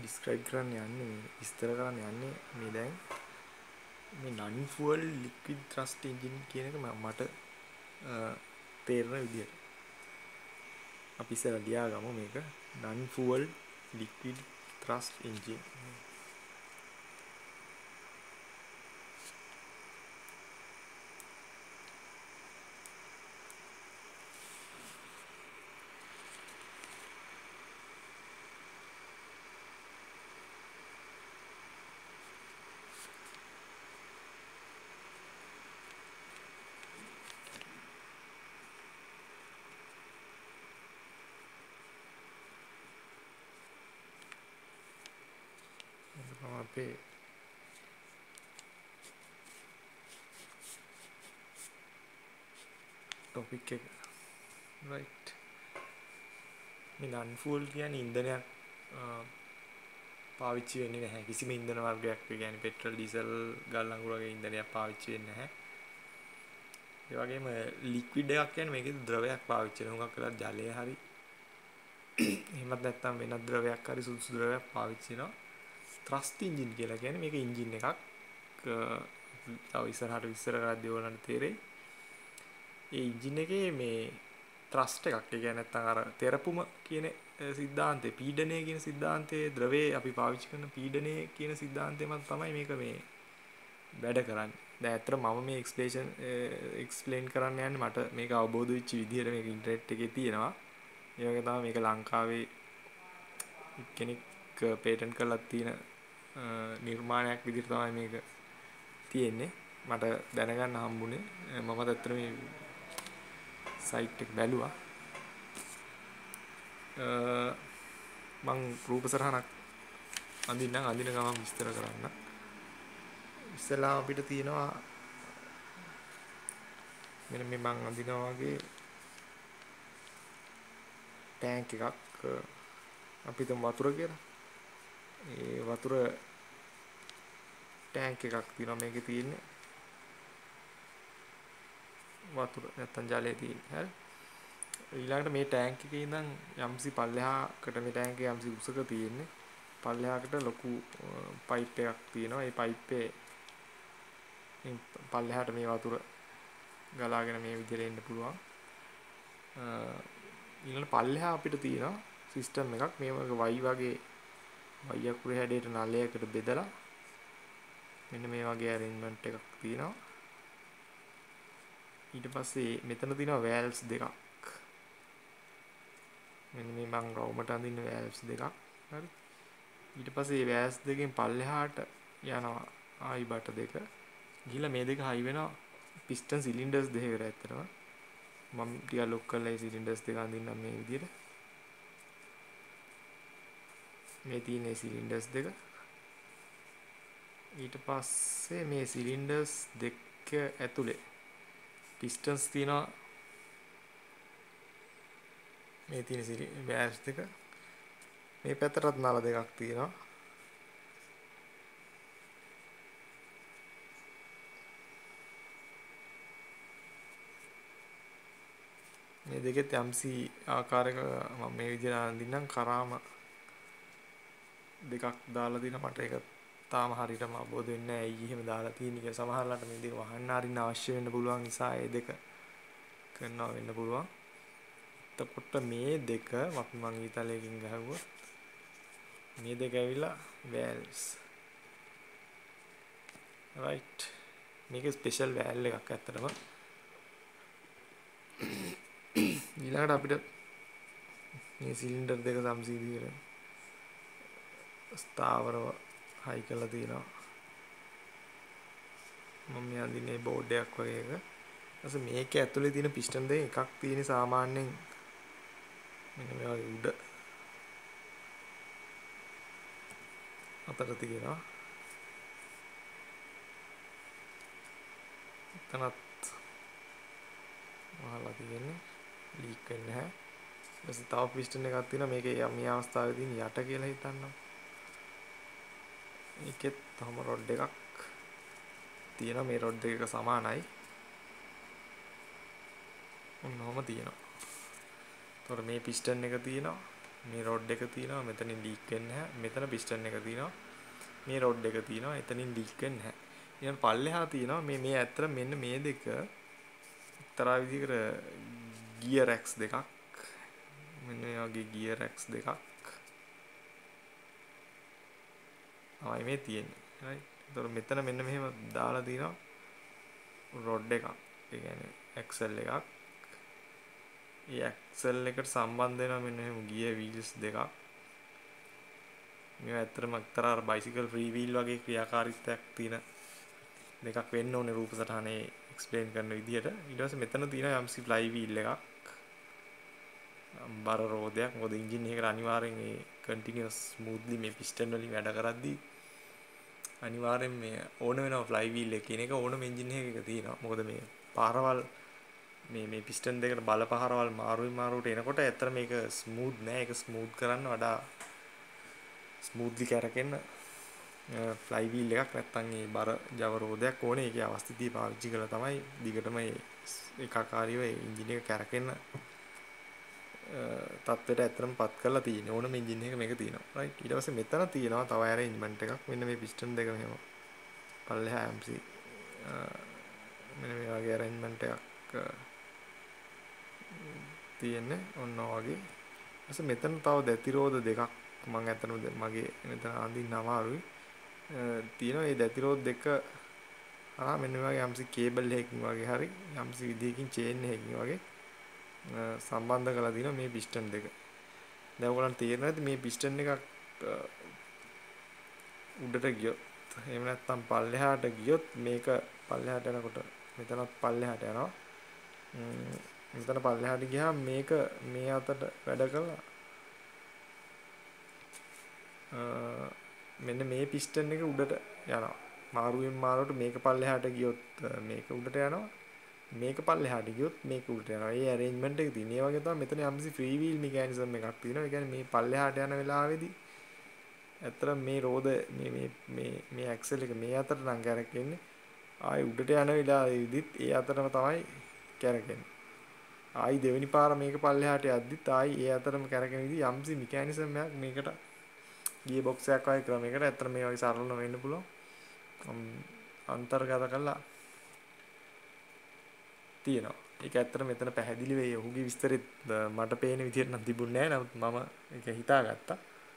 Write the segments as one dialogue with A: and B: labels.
A: describe කරන්න යන්නේ මේ විස්තර කරන්න යන්නේ මේ දැන් මේ non fuel liquid thrust engine කියන එක මට තේරෙන විදියට අපි ඉස්සරහ ලියාගමු මේක non fuel liquid thrust engine අපේ topic එක right මේ non fuel කියන්නේ ඉන්ධනයක් පාවිච්චි වෙන්නේ නැහැ කිසිම ඉන්ධන වර්ගයක් කියන්නේ පෙට්‍රල් ඩීසල් ගල් අඟුරු වගේ ඉන්ධනයක් පාවිච්චි වෙන්නේ නැහැ ඒ වගේම ලික්විඩ් එකක් කියන්නේ මේකේ ද්‍රවයක් පාවිච්චි වෙනවා හුඟක් වෙලා ජලය හරි එහෙමත් නැත්නම් වෙනත් ද්‍රවයක් හරි සුදුසු ද්‍රවයක් පාවිච්චි වෙනවා thrust engine කියලා කියන්නේ මේක එන්ජින් එකක් තව ඉස්සරහට විස්තර කරද්දී ඕනට තේරෙයි ඒ එන්ජින් එකේ මේ thrust එකක් ඒ කියන්නේ නැත්නම් අර තෙරපුම කියන සිද්ධාන්තේ පීඩනය කියන සිද්ධාන්තයේ ද්‍රවයේ අපි පාවිච්චි කරන පීඩනය කියන සිද්ධාන්තයම තමයි මේක මේ වැඩ කරන්නේ. දැන් ඇත්තට මම මේ එක්ස්ප්ලেইন කරන්න යන්නේ මට මේක අවබෝධ වෙච්ච විදිහට මේක ඉන්ටර්නෙට් එකේ තියෙනවා. ඒ වගේ තමයි මේක ලංකාවේ කෙනෙක් පේටන්ට් කරලා තියෙන නිර්මාණයක් විදිහට තමයි මේක තියෙන්නේ. මට දැනගන්න හම්බුනේ මමත් ඇත්තට මේ සයිට් එක බැලුවා. මං රූප සරහනක් අඳින්න ගමන් විස්තර කරන්න. ඉස්සලා අපිට තියෙනවා මෙන්න මේ මං අඳිනවා වගේ ටැංක් එකක් අපි හිතමු වතුර කියලා. ඒ වතුර ටැංක් එකක් තියෙනවා මේකේ තියෙන්නේ. වතුර නැත්තම් ජලය තියෙන්නේ. හරි. ඊළඟට මේ ටැංක් එකේ ඉඳන් යම්සි පල්ලෙහාකට මේ ටැංක් එක යම්සි උසක තියෙන්නේ. පල්ලෙහාකට ලොකු පයිප් එකක් තියෙනවා. ඒ පයිප්පේ පල්ලෙහාට මේ වතුර ගලාගෙන මේ විදිහට එන්න පුළුවන්. ඊළඟ පල්ලෙහා අපිට තියෙනවා සිස්ටම් එකක් මේ වගේ වයි අකුරේ හැඩයට නලයකට බෙදලා මෙන්න මේ වගේ arrangement එකක් තියෙනවා. ඊට පස්සේ මෙතන තියෙනවා valves දෙකක්. මෙන්න මේ මම රවුමට අඳින්න valves දෙකක්. හරි. ඊට පස්සේ මේ valves දෙකෙන් පල්ලෙහාට යනවා ආයි බට දෙක. ගිහලා මේ දෙක හයි වෙනවා piston cylinders දෙකකට ඇත්තටම. මම ටිකක් ලොක් කරලා මේ cylinders දෙක අඳින්නම් මේ විදිහට. මේ තියෙන cylinders දෙක. ඊට පස්සේ මේ cylinders දෙක ඇතුලේ pistons තියෙනවා. මේ තියෙන valves දෙක. මේ පැත්තටත් නල දෙකක් තියෙනවා. මේ දෙකෙත් යම්සි ආකාරයක මම මේ විදිහට අඳින්නම් කරාම දෙකක් දාලා දින මට ඒක තාම හරියටම අවබෝධ වෙන්නේ නැහැ ඇයි එහෙම දාලා තියෙන්නේ කියලා. සමහරවිට මේ දේ වහන්න හරින්න අවශ්‍ය වෙන්න පුළුවන් නිසා ඒ දෙක කරනවා වෙන්න පුළුවන්. එතකොට මේ දෙක මම ඊතලයකින් ගහුවොත් මේ දෙක ඇවිල්ලා valves. right. මේක ස්පෙෂල් valve එකක් ඇත්තටම. ඊළඟට අපිට මේ සිලින්ඩර් දෙක සම්සීදීකරන ස්ථාවරව හයි කරලා තියෙනවා. මම මේ අඳින්නේ බෝඩ් එකක් වගේ එක. ඊට මේක ඇතුලේ තියෙන පිස්ටන් දෙක එකක් තියෙන සාමාන්‍යයෙන් මෙන්න මේ වගේ උඩ අතට තියෙනවා. එතනත් වහලා තියෙන්නේ ලීක් වෙන්නේ නැහැ. ඊට තව පිස්ටන් එකක් තියෙනවා මේකේ මේ අවස්ථාවේදී යට කියලා හිතන්නම්. ඒකෙත් තම රොඩ් එකක් තියෙනවා මේ රොඩ් දෙක සමානයි. ඔන්නෝම තියෙනවා. එතකොට මේ පිස්ටන් එක තියෙනවා. මේ රොඩ් එක තියෙනවා මෙතනින් ලීක් වෙන්නේ නැහැ. මෙතන පිස්ටන් එක තියෙනවා. මේ රොඩ් එක තියෙනවා එතනින් ලීක් වෙන්නේ නැහැ. ඊළඟ පල්ලෙහා තියෙනවා මේ ඇත්තට මෙන්න මේ දෙක එක්තරා විදිහකට ගියර් රැක්ස් දෙකක්. මෙන්න මේ වගේ ගියර් රැක්ස් දෙකක්. ආයි මේ තියෙන්නේ. right. ඒතකොට මෙතන මෙන්න මෙහෙම දාලා තියෙනවා රොඩ් එකක්. ඒ කියන්නේ ඇක්සල් එකක්. ඒ ඇක්සල් එකට සම්බන්ධ වෙනවා මෙන්න මෙහෙම ගියර් වීල්ස් දෙකක්. මේවා ඇත්තටම එක්තරා අර බයිසිකල් ෆ්‍රී වීල් වගේ ක්‍රියාකාරීත්වයක් තියෙන දෙකක් වෙන්න ඕනේ රූප සටහනේ එක්ස්ප්ලেইন කරන විදිහට. ඊට පස්සේ මෙතන තියෙනවා යම්සි ෆ්ලයි වීල් එකක්. බර රෝදයක්. මොකද එන්ජින් එකකට අනිවාර්යෙන් මේ කන්ටිනියස් ස්මූත්ලි මේ පිස්ටන් වලින් වැඩ කරද්දී අනිවාර්යෙන් මේ ඕන වෙනවා ෆ්ලයි වීල් එක කියන එක ඕනම එන්ජින් එකක තියෙනවා. මොකද මේ පාරවල් මේ පිස්ටන් දෙකට බල පහරවල් මාරුවට එනකොට ඇත්තට මේක ස්මූත් නෑ. ඒක ස්මූත් කරන්න වඩා ස්මූත්ලි කරකෙන්න ෆ්ලයි වීල් එකක් නැත්තම් ඒ බර ජව රෝදයක් ඕනේ. ඒකේ අවස්ථිතිය පාවිච්චි කරලා තමයි දිගටම ඒකාකාරීව එන්ජින් එක කරකෙන්න තත්ත්වයට ඇත්තටම පත් කරලා තියෙන්නේ. ඕනම එන්ජින් එකක මේක තියෙනවා. right. ඊට පස්සේ මෙතන තියෙනවා තව ඇරේන්ජ්මන්ට් එකක්. මෙන්න මේ පිස්ටන් දෙක මෙහෙම පල්ලෙහා MC මෙන්න මේ වගේ ඇරේන්ජ්මන්ට් එකක් තියෙන්නේ. ඔන්න වගේ. ඊට මෙතන තව දැතිරෝධ දෙකක් මම ඇත්තටම මගේ මෙතන අඳින්න අමාරුයි. තියෙනවා මේ දැතිරෝධ දෙක මෙන්න මේ වගේ MC කේබල් එකකින් වගේ හරි MC විදියකින් චේන් එකකින් වගේ සම්බන්ධ කරලා දිනවා මේ පිස්ටන් දෙක. දැන් ඔයගොල්ලන්ට තේරෙන්නේ නැද්ද මේ පිස්ටන් එකක් උඩට ගියොත් එහෙම නැත්නම් පල්ලෙහාට ගියොත් මේක පල්ලෙහාට යනකොට මෙතනත් පල්ලෙහාට යනවා. මෙතන පල්ලෙහාට ගියාම මේක මේ අතට වැඩ කළා. මෙන්න මේ පිස්ටන් එක උඩට යනවා. මාරුවෙන් මාරුවට මේක පල්ලෙහාට ගියොත් මේක උඩට යනවා. මේක පල්ලෙහාට ගියොත් මේක උඩට යනවා. ඒ ඇරේන්ජ්මන්ට් එක තියෙන. ඒ වගේ තමයි මෙතන යම්සි ෆ්‍රී වීල් මෙකැනිසම් එකක් තියෙනවා. ඒ කියන්නේ මේ පල්ලෙහාට යන වෙලාවේදී ඇත්තට මේ රෝද මේ ඇක්සල් එක මේ අතට නම් කරකෙන්නේ. ආයි උඩට යන වෙලාවේදීත් ඒ අතරම තමයි කරකෙන්නේ. ආයි දෙවෙනි පාර මේක පල්ලෙහාට යද්දිත් ආයි ඒ අතරම කරකෙන විදිහ යම්සි මෙකැනිසම් එකක් මේකට ගියර් බොක්ස් එකක් වගේ ක්‍රමයකට ඇත්තට මේ වගේ සරලව වෙන්න පුළුවන්. අන්තර්ගත කළා තියෙනවා. ඒක ඇත්තට මෙතන පැහැදිලි වෙයි. ඔහුගේ විස්තරෙත් මට පේන විදිහට නම් තිබුණේ නැහැ. නමුත් මම ඒක හිතාගත්තා.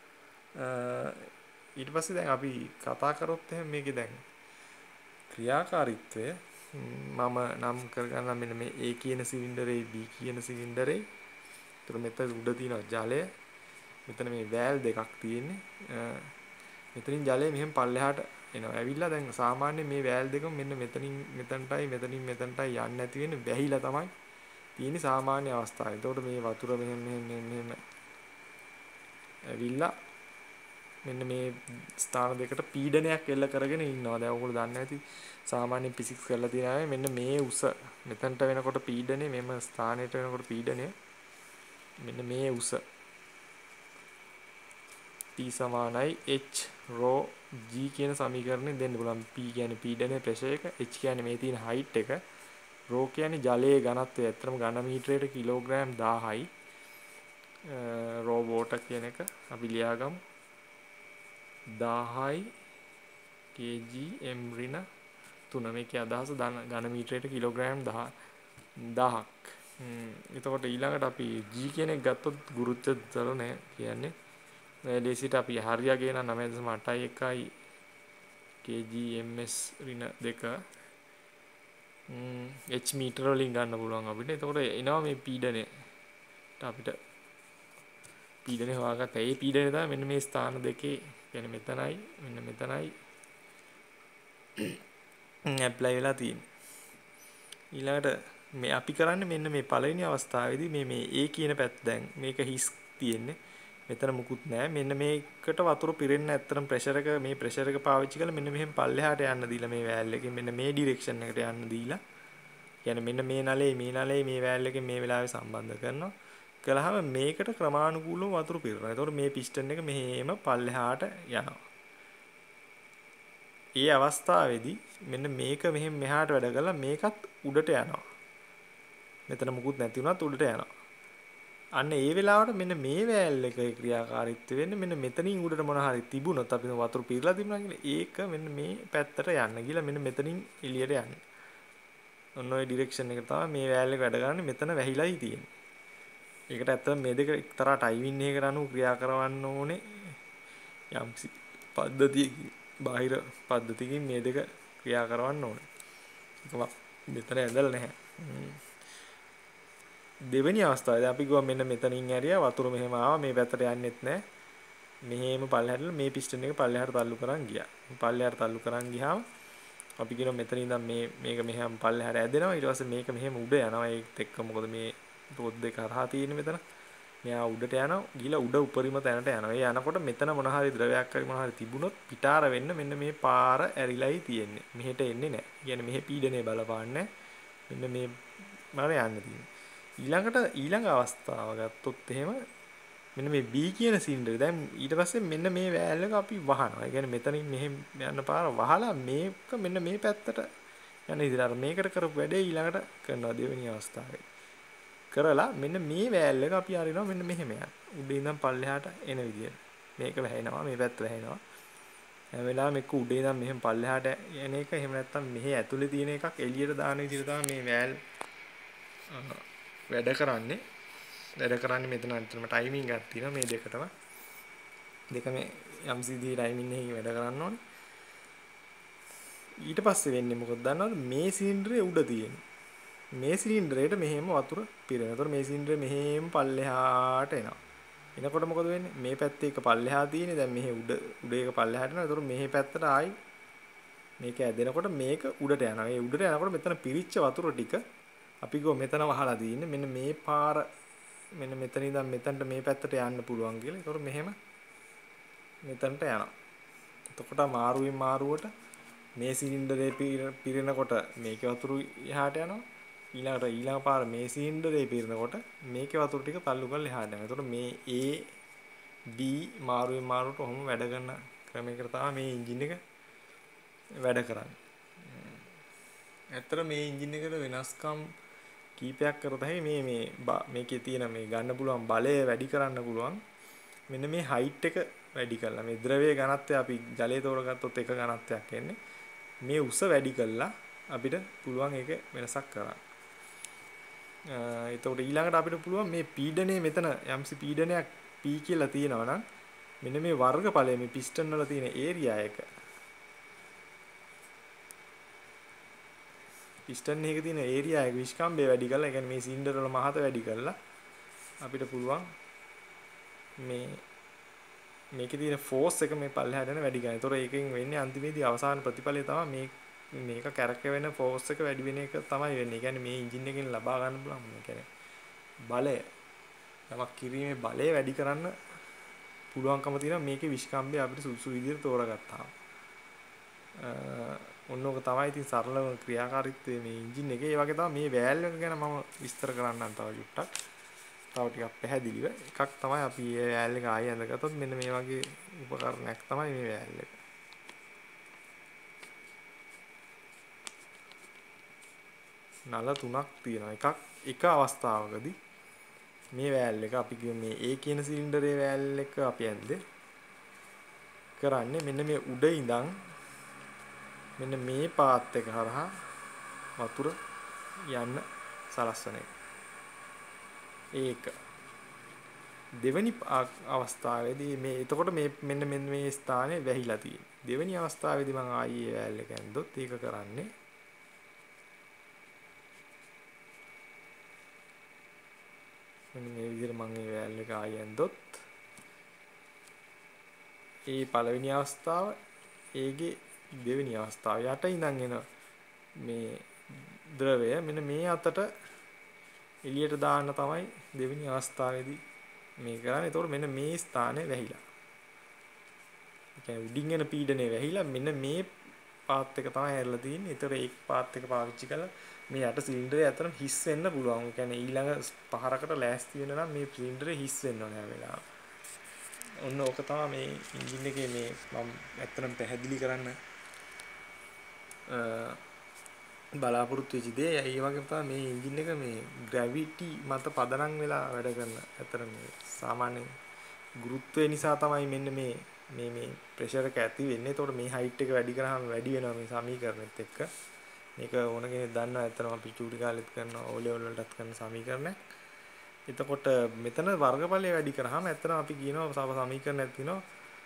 A: ඊට පස්සේ දැන් අපි කතා කරොත් එහෙනම් මේකේ දැන් ක්‍රියාකාරීත්වය මම නම් කරගන්න මෙන්න මේ A කියන සිලින්ඩරේ B කියන සිලින්ඩරේ. ඒතර මෙතන උඩ තියෙනවා ජලය. මෙතන මේ වෑල් දෙකක් තියෙන්නේ. මෙතනින් ජලය මෙහෙම පල්ලෙහාට එනවා. ඇවිල්ලා දැන් සාමාන්‍ය මේ වෑල් දෙකම මෙන්න මෙතනින් මෙතනටයි මෙතනටයි යන්නේ නැති වෙන්නේ වැහිලා තමයි තියෙන්නේ සාමාන්‍ය අවස්ථාවේ. එතකොට මේ වතුර මෙහෙම ඇවිල්ලා මෙන්න මේ ස්ථාන දෙකට පීඩනයක් එල්ල කරගෙන ඉන්නවා. දැන් ඔයගොල්ලෝ දන්නේ නැති සාමාන්‍ය ෆිසික්ස් කරලා තියෙනවා මෙන්න මේ උස මෙතනට වෙනකොට පීඩනය මෙම ස්ථානයට වෙනකොට පීඩනය මෙන්න මේ උස P සමානයි H rho G කියන සමීකරණය දෙන්න පුළුවන්. P කියන්නේ පීඩනය ප්‍රෙෂර් එක, H කියන්නේ මේ තියෙන height එක, rho කියන්නේ ජලයේ ඝනත්වය. ඇත්තටම ඝන මීටරයට කිලෝග්‍රෑම් 1000යි. rho water කියන එක අපි ලියාගමු. 1000යි kg m ඍණ 3. මේකේ අදහස ඝන මීටරයට කිලෝග්‍රෑම් 1000ක්. එතකොට ඊළඟට අපි G කියන එක ගත්තොත් ගුරුත්ව ත්වරණය කියන්නේ ලේසියට අපි හරියගේ නම් 9.81යි kgms ඍණ 2 h මීටර වලින් ගන්න පුළුවන් අපිට. එතකොට එනවා මේ පීඩනය. අපිට පීඩනය හොයාගත්තා. ඒ පීඩනය තමයි මෙන්න මේ ස්ථාන දෙකේ කියන්නේ මෙතනයි මෙන්න මෙතනයි ඇප්ලයි වෙලා තියෙන්නේ. ඊළඟට මේ අපි කරන්නේ මෙන්න මේ පළවෙනි අවස්ථාවේදී මේ A කියන පැත්ත දැන් මේක හිස් තියෙන්නේ. මෙතන මුකුත් නැහැ. මෙන්න මේකට වතුර පිරෙන්න ඇත්තටම ප්‍රෙෂර් එක මේ ප්‍රෙෂර් එක පාවිච්චි කරලා මෙන්න මෙහෙම පල්ලෙහාට යන්න දීලා මේ වෑල් එකෙන් මෙන්න මේ ඩිරෙක්ෂන් එකට යන්න දීලා කියන්නේ මෙන්න මේ නලේ මේ වෑල් එකෙන් මේ වෙලාවේ සම්බන්ධ කරනවා. කළාම මේකට ක්‍රමානුකූලව වතුර පිරෙනවා. එතකොට මේ පිස්ටන් එක මෙහෙම පල්ලෙහාට යනවා. ඒ අවස්ථාවේදී මෙන්න මේක මෙහෙම මෙහාට වැඩ කරලා මේකත් උඩට යනවා. මෙතන මුකුත් නැති වුණත් උඩට යනවා. අන්න ඒ වෙලාවට මෙන්න මේ වෑල් එකේ ක්‍රියාකාරීත්වය වෙන්නේ මෙන්න මෙතනින් උඩට මොන හරි තිබුණොත් අපි වතුර පිරලා තිබුණා කියලා ඒක මෙන්න මේ පැත්තට යන්න ගිහලා මෙන්න මෙතනින් එළියට යන්න. ඔන්න ඔය ඩිරෙක්ෂන් එක තමයි මේ වෑල් එක වැඩ කරන්නේ මෙතන වැහිලායි තියෙන්නේ. ඒකට ඇත්තටම මේ දෙක එක්තරා ටයිමින් එකකට අනුව ක්‍රියා කරවන්න ඕනේ. යම් පද්ධතියකින් බාහිර පද්ධතියකින් මේ දෙක ක්‍රියා කරවන්න ඕනේ. ඒකම මෙතන ඇදලා නැහැ. දෙවෙනි අවස්ථාවේදී අපි ගියා මෙන්න මෙතනින් ඇරියා වතුර මෙහෙම ආවා මේ පැත්තට යන්නෙත් නැහැ. මෙහෙම පල්ලෙහාට මේ පිස්ටන් එක පල්ලෙහාට තල්ලු කරන් ගියා. පල්ලෙහාට තල්ලු කරන් ගියාම අපි කියනවා මෙතන ඉඳන් මේක මෙහෙම පල්ලෙහාට ඇදෙනවා. ඊට පස්සේ මේක මෙහෙම උඩ යනවා. ඒත් එක්ක මොකද මේ රොඩ් දෙක හරහා තියෙන්නේ මෙතන. මෙයා උඩට යනවා. ගිහලා උඩ උපරිම තැනට යනවා. ඒ යනකොට මෙතන මොන හරි ද්‍රවයක් හරි මොන හරි තිබුණොත් පිටාර වෙන්න මෙන්න මේ පාර ඇරිලායි තියෙන්නේ. මෙහෙට එන්නේ නැහැ. කියන්නේ මෙහෙ පීඩනය බලපාන්නේ. මෙන්න මේ මාර යන්න තියෙන්නේ. ඊළඟ අවස්ථාව ගත්තොත් එහෙම මෙන්න මේ B කියන සිලින්ඩරේ දැන් ඊට පස්සේ මෙන්න මේ වෑල් එක අපි වහනවා. ඒ කියන්නේ මෙතනින් මෙහෙම යන පාර වහලා මේක මෙන්න මේ පැත්තට යන ඉතින් අර මේකට කරපු වැඩේ ඊළඟට කරනවා දෙවෙනි අවස්ථාවේ. කරලා මෙන්න මේ වෑල් එක අපි අරිනවා මෙන්න මෙහෙම යන. උඩින් ඉඳන් පල්ලෙහාට එන විදියට. මේක වැහෙනවා මේ පැත්ත වැහෙනවා. හැම වෙලාවෙම එක්ක උඩින් ඉඳන් මෙහෙම පල්ලෙහාට එන එක එහෙම නැත්නම් මෙහි ඇතුලේ තියෙන එකක් එළියට දාන විදියට තමයි මේ වෑල් වැඩ කරන්නේ මෙතන අන්තිම ටයිමින් එකක් තියෙනවා මේ දෙකටම. දෙකම MCD ටයිමින් එකකින් වැඩ කරන්න ඕනේ. ඊට පස්සේ වෙන්නේ මොකද දන්නවද? මේ සිලින්ඩරේ උඩ තියෙන්නේ. මේ සිලින්ඩරේට මෙහෙම වතුර පිරෙනවා. ඒතකොට මේ සිලින්ඩරේ මෙහෙම පල්ලෙහාට එනවා. එනකොට මොකද වෙන්නේ? මේ පැත්තේ එක පල්ලෙහා තියෙන්නේ. දැන් මෙහෙ උඩ එක පල්ලෙහාට එනවා. ඒතකොට මෙහෙ පැත්තට ආයි මේක ඇදෙනකොට මේක උඩට යනවා. ඒ උඩට යනකොට මෙතන පිරිච්ච වතුර ටික අපි ගෝ මෙතන වහලා තියෙන්නේ. මෙන්න මේ පාර මෙන්න මෙතන ඉඳන් මෙතනට මේ පැත්තට යන්න පුළුවන් කියලා. ඒතකොට මෙහෙම මෙතනට යනවා. එතකොට මාරුවෙන් මාරුවට මේ සිලින්ඩරේ පිරෙනකොට මේකේ වතුර එහාට යනවා. ඊළඟ පාර මේ සිලින්ඩරේ පිරෙනකොට මේකේ වතුර ටික තල්ලු කරලා එහාට යනවා. එතකොට මේ A B මාරුවෙන් මාරුවට ඔහොම වැඩ කරන ක්‍රමයකට තමයි මේ එන්ජින් එක වැඩ කරන්නේ. ඇත්තට මේ එන්ජින් එකට වෙනස්කම් කීපයක් කරත හැකි මේකේ තියෙන මේ ගන්න පුළුවන් බලය වැඩි කරන්න පුළුවන්. මෙන්න මේ හයිට් එක වැඩි කරලා මේ ද්‍රවයේ ඝනත්වය අපි ජලයේ තෝරගත්තොත් එක ඝනත්වයක් එන්නේ. මේ උස වැඩි කළා අපිට පුළුවන් ඒක වෙනසක් කරන්න. එතකොට ඊළඟට අපිට පුළුවන් මේ පීඩනය මෙතන යම්සි පීඩනයක් P කියලා තියෙනවා නම් මෙන්න මේ වර්ගඵලය මේ පිස්ටන් වල තියෙන ඒරියා එක පිස්ටන් එකේ තියෙන ඒරියා එක විස්කම්බය වැඩි කරලා ඒ කියන්නේ මේ සිලින්ඩර් වල මහත වැඩි කරලා අපිට පුළුවන් මේකේ තියෙන ෆෝස් එක මේ පල්ලෙහාට යන වැඩි කරන්න. ඒතොර ඒකෙන් වෙන්නේ අන්තිමේදී අවසාන ප්‍රතිඵලය තමයි මේක කැරක වෙන ෆෝස් එක වැඩි වෙන එක තමයි වෙන්නේ. ඒ කියන්නේ මේ එන්ජින් එකෙන් ලබා ගන්න පුළුවන් මේ කියන්නේ බලය. යමක් කිරීමේ බලය වැඩි කරන්න පුළුවන්කම තියෙනවා මේකේ විස්කම්බය අපිට සුසු විදිහට තෝරගත්තාම. ඔන්නෝක තමයි ඉතින් සරලව ක්‍රියාකාරීත්වයේ මේ එන්ජින් එකේ. ඒ වගේ තමයි මේ වෑල් එක ගැන මම විස්තර කරන්නම් තව චුට්ටක්. තව ටිකක් පැහැදිලිව. එකක් තමයි අපි මේ වෑල් එක ආයෙ අඳගත්තොත් මෙන්න මේ වගේ උපකරණයක් තමයි මේ වෑල් එක. නල තුනක් තියෙනවා. එක අවස්ථාවකදී මේ වෑල් එක අපි කියමු මේ A කියන සිලින්ඩරේ වෑල් එක අපි ඇද්දේ කරන්නේ මෙන්න මේ උඩ ඉඳන් මෙන්න මේ පාත් එක හරහා වතුර යන්න සලස්වන එක. ඒක දෙවෙනි අවස්ථාවේදී මේ එතකොට මෙන්න මේ ස්ථානේ වැහිලා තියෙන්නේ. දෙවෙනි අවස්ථාවේදී මම ආයේ වෑල් එක ඇන්දොත් ඒක කරන්නේ මෙන්න මේ විදිහට මම මේ වෑල් එක ආයේ ඇන්දොත් ඒ පළවෙනි අවස්ථාව ඒගේ දෙවෙනි අවස්ථාව යට ඉඳන් එන මේ ද්‍රවය මෙන්න මේ අතට එළියට දාන්න තමයි දෙවෙනි අවස්ථාවේදී මේ කරන්නේ. ඒතකොට මෙන්න මේ ස්ථානේ වැහිලා. ඒ කියන්නේ උඩින් එන පීඩනය වැහිලා මෙන්න මේ පාත් එක තමයි ඇරලා තියෙන්නේ. ඒතර ඒ පාත් එක පාවිච්චි කරලා මේ යට සිලින්ඩරේ අතර හිස් වෙන්න පුළුවන්. ඒ කියන්නේ ඊළඟ පහරකට ලෑස්ති වෙන නම් මේ සිලින්ඩරේ හිස් වෙන්න ඕනේ හැම වෙලාවෙම. ඔන්න ඕක තමයි මේ එන්ජින් එකේ මේ මම ඇත්තටම පැහැදිලි කරන්න බලාපොරොත්තු වෙච්ච දේ. ඒ වගේම තමයි මේ එන්ජින් එක මේ ග්‍රැවිටි මත පදනම් වෙලා වැඩ කරන. ඇත්තට මේ සාමාන්‍ය ගුරුත්වය නිසා තමයි මෙන්න මේ ප්‍රෙෂර් එක ඇති වෙන්නේ. ඒතකොට මේ හයිට් එක වැඩි කරාම වැඩි වෙනවා මේ සමීකරණෙත් එක්ක. මේක ඕන කෙනෙක් දන්නවා. ඇත්තටම අපි චූටි කාලෙත් කරන O level වලටත් කරන සමීකරණයක්. එතකොට මෙතන වර්ගඵලය වැඩි කරාම ඇත්තටම අපි කියනවා සමීකරණයක් තියෙනවා.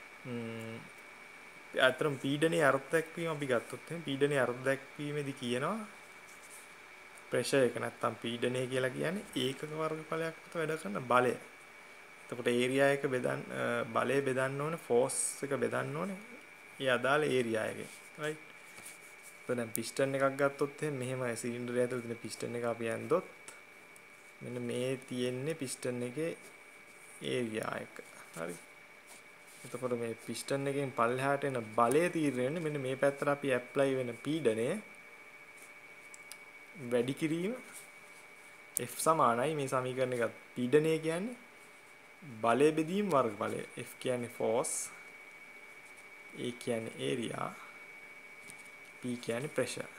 A: ඇත්තටම පීඩනයේ අර්ථ දැක්වීම අපි ගත්තොත් එහෙනම් පීඩනයේ අර්ථ දැක්වීමේදී කියනවා ප්‍රෙෂර් එක නැත්තම් පීඩනය කියලා කියන්නේ ඒකක වර්ගඵලයක් මත වැඩ කරන බලය. එතකොට ඒරියා එක බලය බෙදන්න ඕනේ ෆෝස් එක බෙදන්න ඕනේ. ඒ අදාළ ඒරියා එකේ. right? එතකොට දැන් පිස්ටන් එකක් ගත්තොත් එහෙනම් මෙහෙම සිලින්ඩරය ඇතුළේ තියෙන පිස්ටන් එක අපි ඇන්දොත් මෙන්න මේ තියෙන්නේ පිස්ටන් එකේ ඒරියා එක. හරි. එතකොට මේ පිස්ටන් එකෙන් පල්ලෙහාට එන බලය තීරණය වෙන්නේ මෙන්න මේ පැත්තට අපි ඇප්ලයි වෙන පීඩනය වැඩි කිරීම F සමානයි මේ සමීකරණ එක පීඩනය කියන්නේ බලය බෙදීම වර්ගඵලය. F කියන්නේ force, A කියන්නේ area, P කියන්නේ pressure.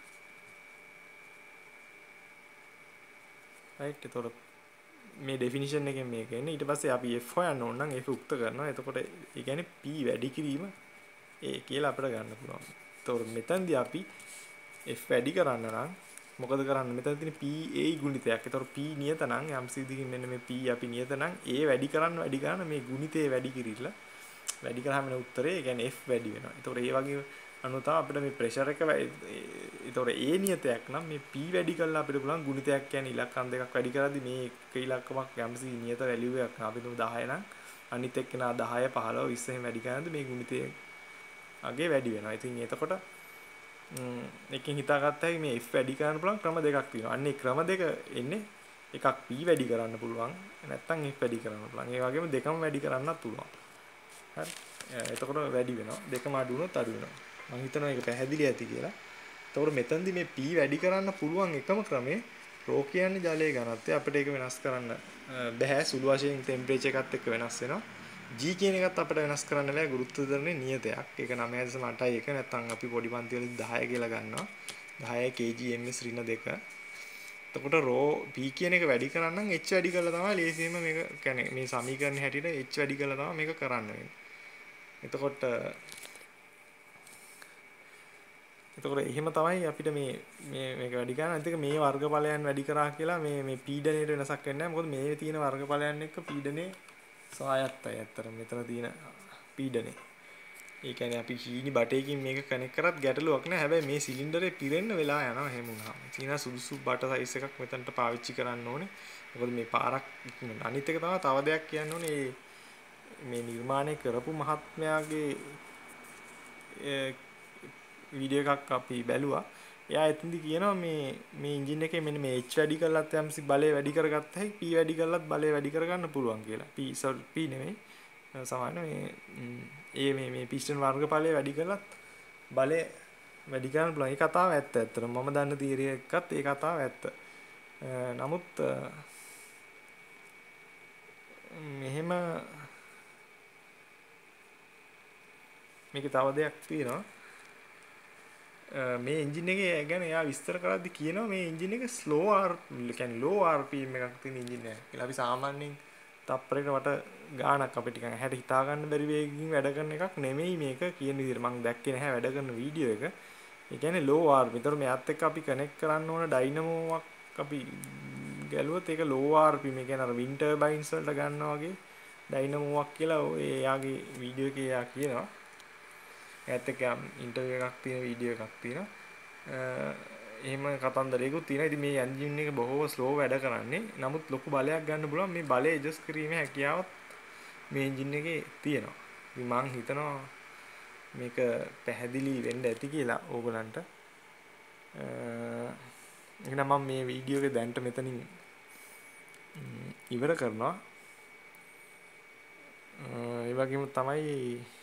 A: right? එතකොට මේ ඩෙෆිනිෂන් එකෙන් මේක එන්නේ. ඊට පස්සේ අපි F හොයන්න ඕන නම් F උක්ත කරනවා. එතකොට ඒ කියන්නේ P වැඩි කිරීම A කියලා අපිට ගන්න පුළුවන්. එතකොට මෙතනදී අපි F වැඩි කරන්න නම් මොකද කරන්නේ? මෙතන තියෙන P A ගුණිතයක්. ඒතකොට P නියත නම් යම්සි දිගින් මෙන්න මේ P අපි නියත නම් A වැඩි කරන්න මේ ගුණිතේ වැඩි කිරිලා වැඩි කරාම එන උත්තරේ ඒ කියන්නේ F වැඩි වෙනවා. ඒතකොට ඒ වගේ අනුව තමයි අපිට මේ ප්‍රෙෂර් එක ඒතකොට A නියතයක් නම් මේ P වැඩි කරලා අපිට පුළුවන් ගුණිතයක් කියන්නේ ඉලක්කම් දෙකක් වැඩි කරද්දී මේ එක ඉලක්කමක් යම්සි නියත වැලියු එකක් අපි තුමු 10 නම් අනිත් එක්කෙනා 10 15 20 එහෙම වැඩි කරනද මේ ගුණිතයේ අගේ වැඩි වෙනවා. ඉතින් එතකොට එකකින් හිතාගත්ත හැකි මේ F වැඩි කරන්න පුළුවන් ක්‍රම දෙකක් තියෙනවා. අන්න ඒ ක්‍රම දෙක එන්නේ එකක් P වැඩි කරන්න පුළුවන් නැත්නම් F වැඩි කරන්න පුළුවන්. ඒ වගේම දෙකම වැඩි කරන්නත් පුළුවන්. හරි. එතකොට වැඩි වෙනවා. දෙකම අඩු වුණොත් අඩු වෙනවා. මම හිතනවා ඒක පැහැදිලි ඇති කියලා. එතකොට මෙතනදී මේ P වැඩි කරන්න පුළුවන් එකම ක්‍රමේ රෝ කියන්නේ ජලයේ ඝනත්වය. අපිට ඒක වෙනස් කරන්න බෑ. සුළු වශයෙන් ටෙම්පරේචර් එකත් එක්ක වෙනස් වෙනවා. G කියන එකත් අපිට වෙනස් කරන්න බෑ. ගුරුත්වාකර්ෂණයේ නියතයක්. ඒක 9.8 නැත්නම් අපි පොඩි පන්ති වලදී 10 කියලා ගන්නවා. 10 kgms ඍණ 2. එතකොට රෝ P කියන එක වැඩි කරන්න නම් H වැඩි කරලා තමයි ලේසියෙන්ම මේක කියන්නේ මේ සමීකරණේ හැටියට H වැඩි කරලා තමයි මේක කරන්න වෙන්නේ. එතකොට එහෙම තමයි අපිට මේක වැඩි කරන්න. අනිත් එක මේ වර්ගඵලයන් වැඩි කරා කියලා මේ පීඩනයේ වෙනසක් වෙන්නේ නැහැ. මොකද මේ තියෙන වර්ගඵලයන් එක්ක පීඩනයේ සායත්තයි. ඇත්තට මෙතන තියෙන පීඩනයේ. ඒ කියන්නේ අපි හීනි බටයකින් මේක කනෙක්ට් කරත් ගැටලුවක් නැහැ. හැබැයි මේ සිලින්ඩරේ පිරෙන්න වෙලා යනවා එහෙම වුණාම. තියෙන සුදුසු බට සයිස් එකක් මෙතනට පාවිච්චි කරන්න ඕනේ. මොකද මේ පාරක් අනිත් එක තමයි තව දෙයක් කියන්න ඕනේ. මේ නිර්මාණය කරපු මහත්මයාගේ වීඩියෝ එකක් අපි බැලුවා. එයා එතනදි කියනවා මේ එන්ජින් එකේ මෙන්න මේ H වැඩි කරලත් යම්සි බලය වැඩි කරගත්ත හැකි P වැඩි කරලත් බලය වැඩි කරගන්න පුළුවන් කියලා. P නෙමෙයි. සමාන මේ පිස්ටන් වර්ගඵලය වැඩි කරලත් බලය වැඩි කරන්න පුළුවන්. ඒ කතාව ඇත්ත. ඇත්තට මම දන්න තියරි එකත් ඒ කතාව ඇත්ත. නමුත් මෙහෙම මේකේ තව දෙයක් තියෙනවා. මේ එන්ජින් එකේ ගැන එයා විස්තර කරද්දී කියනවා මේ එන්ජින් එක slow කියන්නේ low RPM එකක් තියෙන එන්ජින් එකක් කියලා. අපි සාමාන්‍යයෙන් තප්පරයකට වට ගාණක් අපිට නිකන් හැට හිතා ගන්න බැරි වේගකින් වැඩ කරන එකක් නෙමෙයි මේක කියන විදිහට මම දැක්කේ නැහැ වැඩ කරන වීඩියෝ එක. ඒ කියන්නේ low RPM. ඒතර මෙයාත් එක්ක අපි කනෙක්ට් කරන්න ඕන ඩයිනමෝවක් අපි ගැලුවොත් ඒක low RPM. ඒ කියන්නේ අර wind turbines වලට ගන්නවා වගේ ඩයිනමෝවක් කියලා එයාගේ වීඩියෝ එකේ එයා කියනවා. ඒත් එක්ක ඉන්ටර්වියු එකක් තියෙන වීඩියෝ එකක් තියෙනවා. එහෙම කතන්දරයකුත් තියෙනවා. ඉතින් මේ එන්ජින් එක බොහෝ ස්ලෝ වැඩ කරන්නේ. නමුත් ලොකු බලයක් ගන්න පුළුවන් මේ බලය ඇඩ්ජස්ට් කිරීමේ හැකියාවත් මේ එන්ජින් එකේ තියෙනවා. ඉතින් මම හිතනවා මේක පැහැදිලි වෙන්න ඇති කියලා ඕගලන්ට. එහෙනම් මම මේ වීඩියෝ එක දැන්ට මෙතනින් ඉවර කරනවා. ඒ වගේම තමයි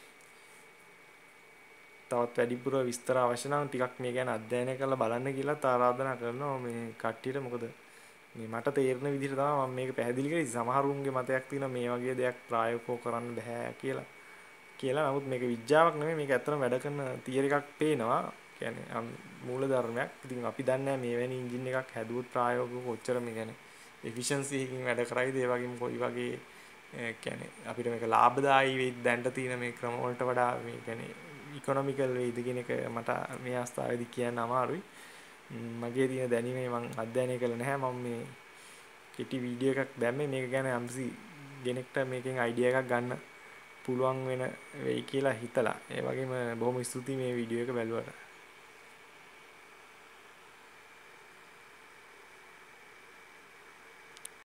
A: තවත් වැඩිපුර විස්තර අවශ්‍ය නම් ටිකක් මේ ගැන අධ්‍යයනය කරලා බලන්න කියලා ආරාධනා කරනවා මේ කට්ටියට. මොකද මේ මට තේරෙන විදිහට තමයි මම මේක පැහැදිලි කරේ. සමහරුන්ගේ මතයක් තියෙනවා මේ වගේ දෙයක් ප්‍රායෝගිකව කරන්න බෑ කියලා. නමුත් මේක විද්‍යාවක් නෙමෙයි. මේක ඇත්තටම වැඩ කරන තියරි එකක් පේනවා. කියන්නේ මූල ධර්මයක්. ඉතින් අපි දන්නේ මේවැනි එන්ජින් එකක් හැදුවොත් ප්‍රායෝගිකව කොච්චර මේ කියන්නේ efficiency එකකින් වැඩ කරයිද ඒ වගේම කොයි වගේ කියන්නේ අපිට මේක ලාභදායී වෙයිද දැනට තියෙන මේ ක්‍රම වලට වඩා මේ කියන්නේ ඉකොනොමිකල් වෙයිද කියන එක මට මේ අවස්ථාවේදී කියන්න අමාරුයි. මගේ තියෙන දැනීමේ මම අධ්‍යයනය කළේ නැහැ. මම මේ කෙටි වීඩියෝ එකක් දැම්මේ මේක ගැන යම්සි කෙනෙක්ට මේකෙන් අයිඩියා එකක් ගන්න පුළුවන් වෙන වෙයි කියලා හිතලා. ඒ වගේම බොහොම ස්තුතියි මේ වීඩියෝ එක බැලුවට.